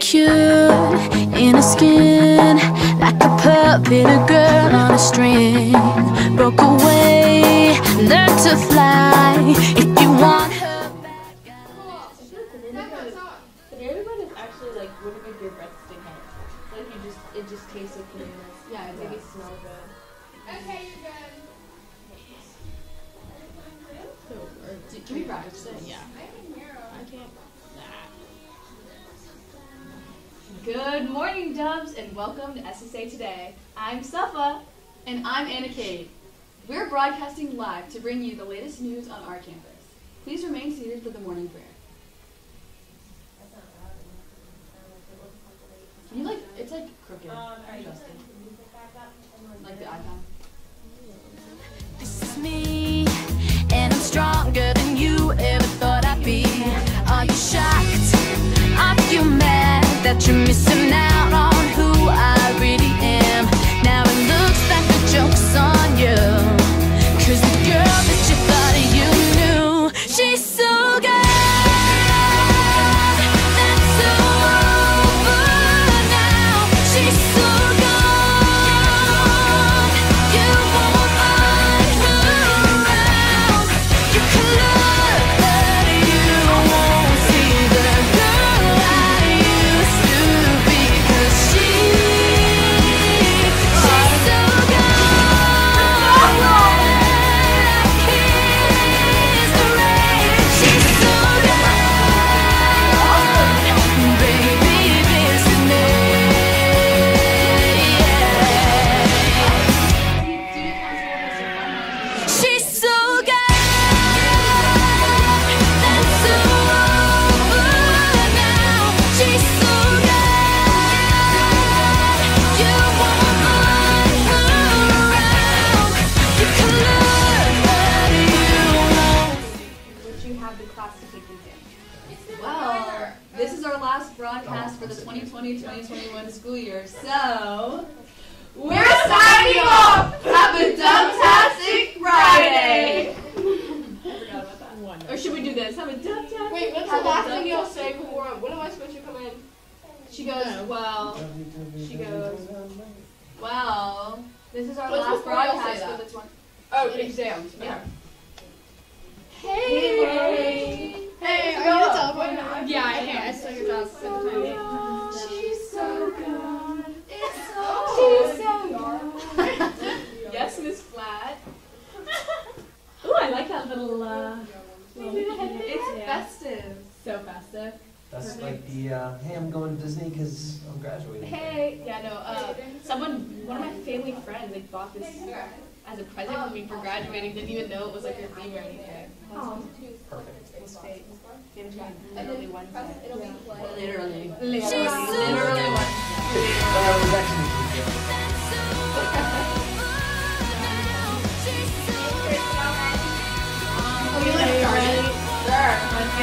cute in her skin, like a puppet, a girl on a string. Broke away, learned to fly. If you want her back, Banana is actually like wouldn't make your breath stink out. Like it just tastes like bananas. Yeah, it's like it smells good. Okay, you're good. Can we practice it? Yeah. I can hear him. I can't. Good morning, Dubs, and welcome to SSA Today. I'm Safa. And I'm Anna Kate. We're broadcasting live to bring you the latest news on our campus. Please remain seated for the morning prayer. Can you it's like crooked. Justin. Like the iPad. this is me, and I'm stronger than you ever thought I'd be. Are you shocked? Are you mad that you're missing out on who I really am? Now it looks like the joke's on you, 'cause the girl that you thought you knew, she's so good. That's over now. She's so good. You won't find her around. You can look, but you won't see the girl I used to be. 'Cause she's so good. Kiss the rain. She's so good. Baby, this is me. She's so good. That's over now. She's so good. You won't find her around. You can look, but you won't. Would you have the class to take the exam? Well, this is our last broadcast for the 2020-2021 school year, so we're signing off! Have a Dubtastic Friday! I forgot about that. Or should we do this? Have a Dubtastic. Wait, what's the last thing you'll say before? When am I supposed to come in? She goes, well, this is our What's last before y'all say broadcast that? for the 20. Oh, exams. Yeah. Hey. Hey, are you the telephone? Yeah, I can. I saw your job. She's so good. It's She's so good. Yes, Miss Flat. Ooh, I like that little, it's festive. So festive. That's like the, hey, I'm going to Disney because I'm graduating. Hey, yeah, no, one of my family friends, bought this as a present for me for graduating. Didn't even know it was like your theme or anything. Perfect. It was fake. Gave it to me literally Wednesday. Literally. She's so Literally good. Wednesday. That was actually Oh, you like started? Sure.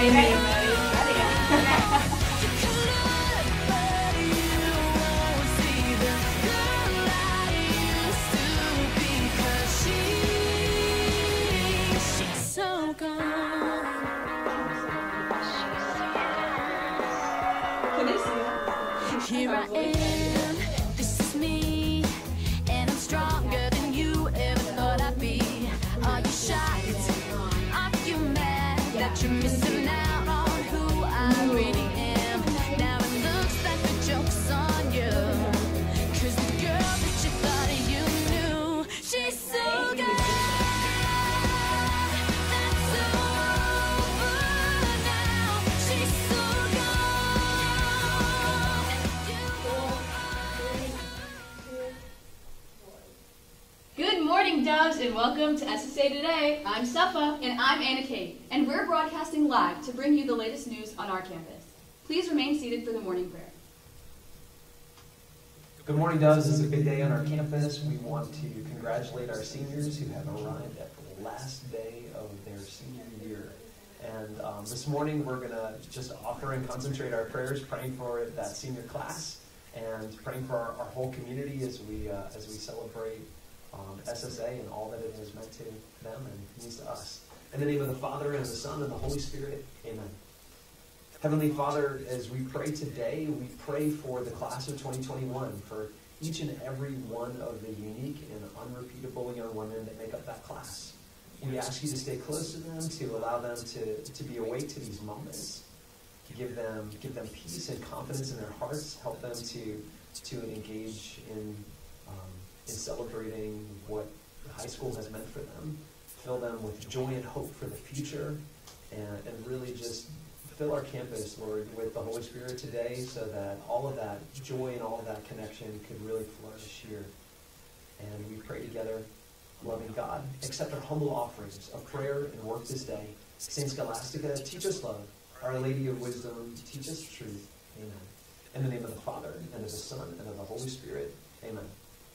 So gone. Can they see that? Here I am, this is me, and I'm stronger than you ever thought I'd be. Are you shocked? Are you mad that you're missing out on who I really am? Now it looks like the joke's on you, 'cause the girl that you thought you knew, she's so good. That's over now. She's so good. Good morning, Dubs, and welcome to SSA Today. I'm Safa. And I'm Anna Kate, and we're broadcasting live to bring you the latest news on our campus. Please remain seated for the morning prayer. Good morning, Doves. This is a big day on our campus. We want to congratulate our seniors who have arrived at the last day of their senior year. And this morning, we're going to just offer and concentrate our prayers, praying for that senior class and praying for our whole community as we celebrate SSA and all that it has meant to them and means to us. In the name of the Father, and of the Son, and the Holy Spirit, amen. Heavenly Father, as we pray today, we pray for the class of 2021, for each and every one of the unique and unrepeatable young women that make up that class. We ask you to stay close to them, to allow them to be awake to these moments. Give them peace and confidence in their hearts. Help them to engage in celebrating what high school has meant for them. Fill them with joy and hope for the future, and really just fill our campus, Lord, with the Holy Spirit today so that all of that joy and all of that connection could really flourish here. And we pray together, loving God, accept our humble offerings of prayer and work this day. Saint Scholastica, teach us love. Our Lady of Wisdom, teach us truth. Amen. In the name of the Father, and of the Son, and of the Holy Spirit. Amen.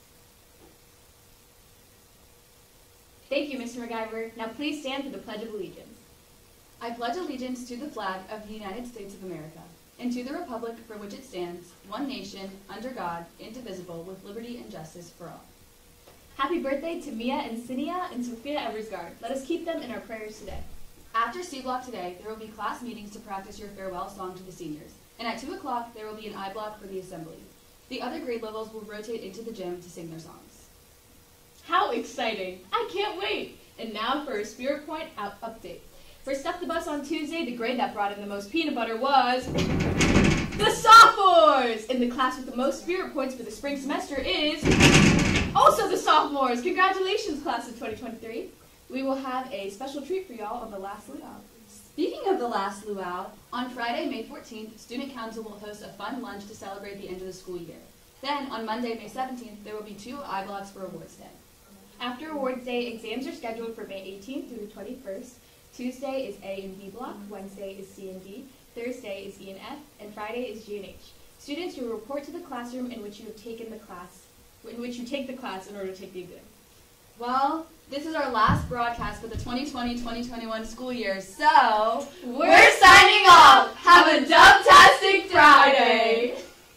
Thank you, Mr. MacGyver. Now please stand for the Pledge of Allegiance. I pledge allegiance to the flag of the United States of America, and to the republic for which it stands, one nation, under God, indivisible, with liberty and justice for all. Happy birthday to Mia and Sinia and Sophia Eversgard. Let us keep them in our prayers today. After C Block today, there will be class meetings to practice your farewell song to the seniors, and at 2 o'clock there will be an I Block for the assembly. The other grade levels will rotate into the gym to sing their songs. How exciting! I can't wait! And now for a Spirit Point update. First up the bus on Tuesday, the grade that brought in the most peanut butter was the sophomores! And the class with the most Spirit Points for the spring semester is also the sophomores! Congratulations, class of 2023. We will have a special treat for y'all on the last luau. Speaking of the last luau, on Friday, May 14th, Student Council will host a fun lunch to celebrate the end of the school year. Then, on Monday, May 17th, there will be 2 I-Blocks for Awards Day. After Awards Day, exams are scheduled for May 18th through the 21st. Tuesday is A and B block, Wednesday is C and D, Thursday is E and F, and Friday is G and H. Students will report to the classroom in which you have taken the class, in which you take the class in order to take the exam. Well, this is our last broadcast for the 2020-2021 school year, so we're signing off! Have a dubtastic Friday!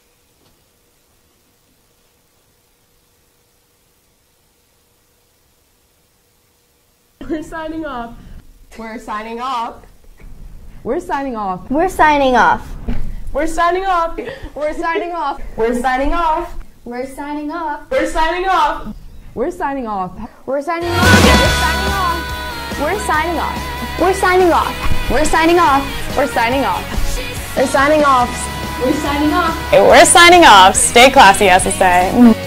We're signing off. We're signing off. We're signing off. We're signing off. We're signing off. We're signing off. We're signing off. We're signing off. We're signing off. We're signing off. We're signing off. We're signing off. We're signing off. We're signing off. We're signing off. We're signing off. We're signing off. We're signing off. We're signing off. Stay classy, SSA.